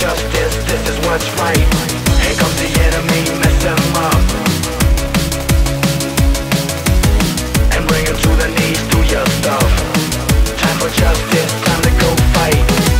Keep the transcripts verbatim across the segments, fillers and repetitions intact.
justice, this is what's right. Here comes the enemy, mess them up and bring them to the knees, do your stuff. Time for justice, time to go fight.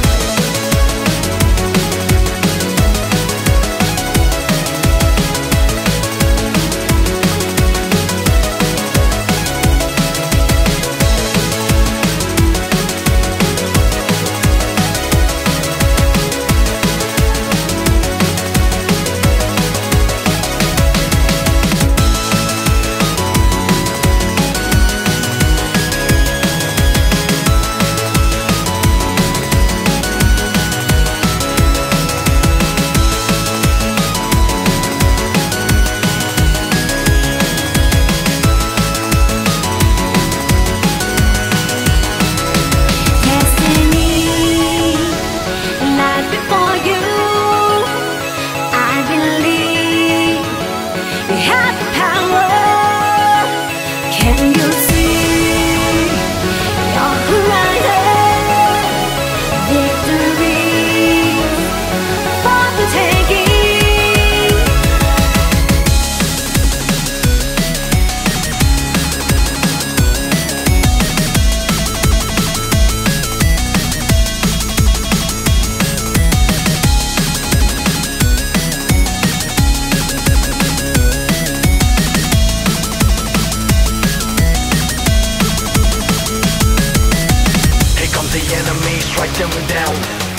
Strike them down.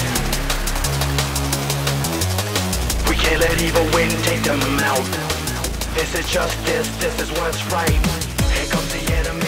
We can't let evil win, take them out. This is justice, this is what's right. Here comes the enemy.